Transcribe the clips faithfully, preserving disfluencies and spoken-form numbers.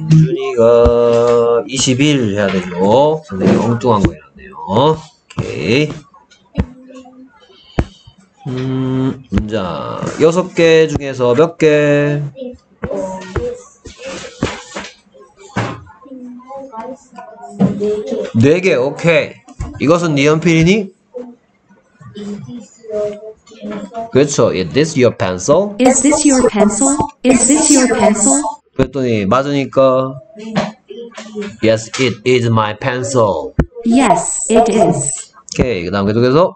준이가 이십일 해야 되죠. 선생님 엉뚱한 거 해놨네요. 오케이. 음, 문장. 여섯 개 중에서 몇 개? 네 개, 오케이. 이것은 네 연필이니? 그렇죠. Is this your pencil? Is this your pencil? Is this your pencil? 그랬더니 맞으니까 Yes, it is my pencil. Yes, it is. 오케이. 그 다음 계속해서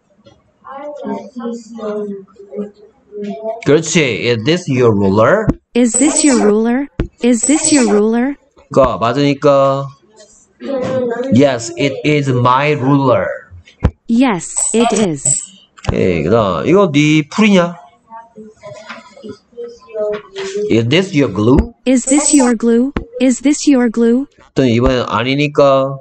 그렇지. Is this your ruler? Is this your ruler? Is this your ruler? 가 맞으니까 Yes, it is my ruler. Yes, it is. 오케이. 그 다음 이거 네 풀이냐? Is this your glue? Is this your glue? Is this your glue? 그랬더니 이번엔 아니니까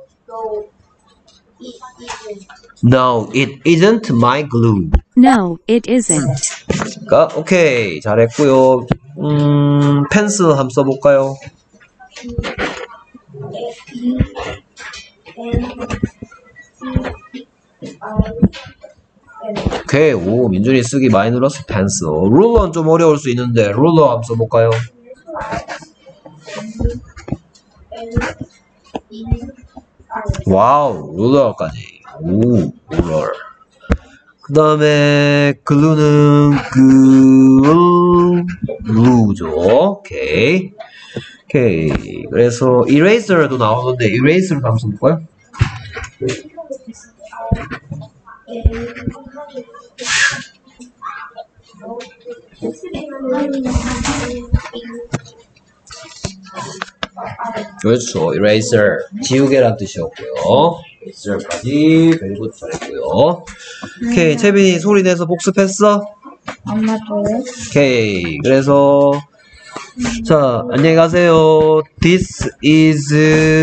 No, it isn't my glue. No, it isn't. 가 오케이. 잘했고요. 음, 펜슬 한번 써볼까요? 오케이. 오, 민준이 쓰기 많이 늘었어. 펜슬. 룰러는 좀 어려울 수 있는데 룰러 한번 써볼까요? 와우, 룰러까지. 오, 룰러. 그 다음에 글루는 글루 글루죠. 오케이. 오케이. 그래서 eraser도 나오는데 eraser도 한번 써볼까요? 그렇죠. eraser. 지우개란 뜻이었고요. eraser까지 그리고 잘했고요. 오케이. 채빈이 소리 내서 복습했어? 엄마도. 오케이. 그래서 자, 안녕히 가세요. This is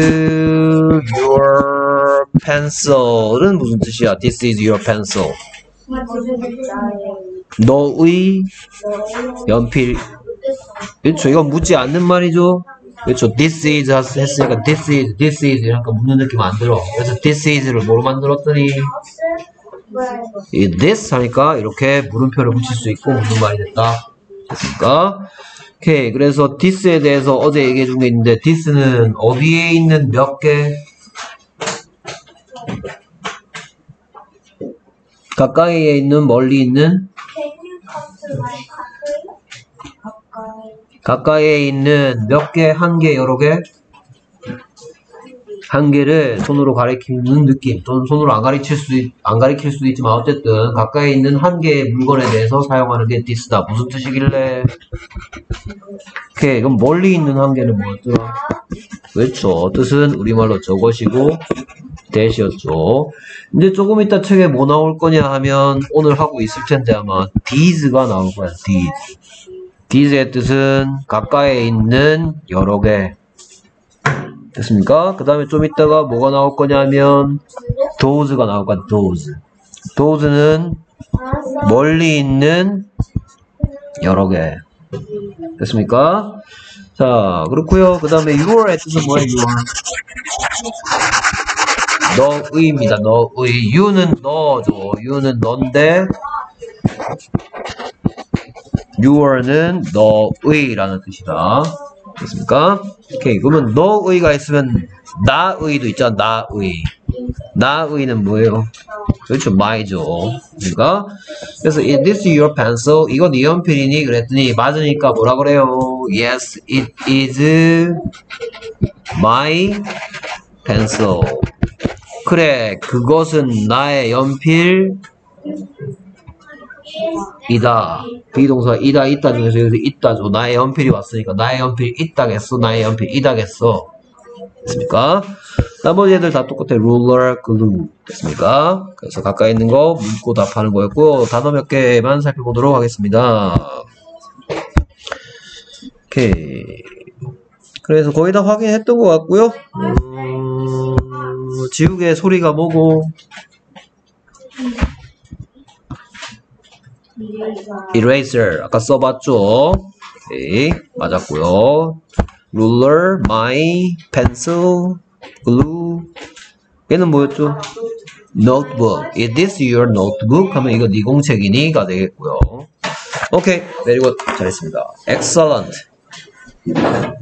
your pencil은 무슨 뜻이야? This is your pencil. 너의 연필. 그렇죠. 이건 묻지 않는 말이죠. 그렇죠. This is 했으니까 this is, this is 이러니까 묻는 느낌 안 들어. 그래서 this is를 뭐로 만들었더니 이 this 하니까 이렇게 물음표를 붙일 수 있고 묻는 말이 됐다. 됐습니까? 오케이. 그래서 this에 대해서 어제 얘기해 준 게 있는데 this는 어디에 있는 몇 개? 가까이에 있는, 멀리 있는? 가까이에 있는 몇 개, 한 개, 여러 개? 한 개를 손으로 가리키는 느낌, 또는 손으로 안 가리칠 수, 안 가리킬 수도 있지만 어쨌든 가까이 있는 한 개의 물건에 대해서 사용하는 게 this다. 무슨 뜻이길래? 오케이. 그럼 멀리 있는 한 개는 뭐였더라? 그렇죠. 뜻은 우리말로 저것이고 that이었죠. 이제 조금 이따 책에 뭐 나올 거냐 하면 오늘 하고 있을 텐데 아마 these가 나올 거야. these. these의 뜻은 가까이에 있는 여러 개. 됐습니까? 그 다음에 좀 이따가 뭐가 나올 거냐면 those가 나올 거야. those. those는 멀리 있는 여러 개. 됐습니까? 자, 그렇고요. 그 다음에 your의 뜻은 뭐예요? your. 너의입니다. 너의. you는 너죠. you는 너인데 your는 너의라는 뜻이다. 됐습니까? 오케이. 그러면 너의가 있으면 나의도 있잖아. 나의. 나의는 뭐예요? 그렇죠. my죠. 그러니까 그래서 is this your pencil? 이건 네 연필이니? 그랬더니 맞으니까 뭐라 그래요? Yes, it is my pencil. 그래, 그것은 나의 연필 이다. 비동사 이다 있다 중에서 여기서 있다죠. 나의 연필이 왔으니까 나의 연필 있다겠어. 나의 연필 이다겠어. 됐습니까? 나머지 애들 다 똑같아. ruler, glue. 됐습니까? 그래서 가까이 있는 거 묻고 답하는 거였고 단어 몇 개만 살펴보도록 하겠습니다. 오케이. 그래서 거의 다 확인했던 것 같고요. 음, 지우개 소리가 뭐고? eraser 아까 써봤죠? 오케이. 맞았고요. ruler, my, pencil, glue. 얘는 뭐였죠? notebook. Is this your notebook? 하면 이거 네 공책이니?가 되겠고요. 오케이, very good. 잘했습니다. excellent.